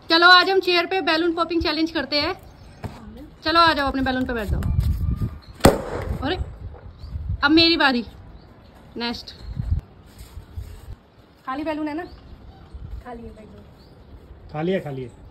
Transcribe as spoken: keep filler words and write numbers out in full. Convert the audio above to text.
चलो आज हम चेयर पे बैलून पॉपिंग चैलेंज करते हैं। चलो आ जाओ, अपने बैलून पे बैठ जाओ। अरे अब मेरी बारी। नेक्स्ट। खाली बैलून है ना? खाली है बैलून। खाली है, खाली है।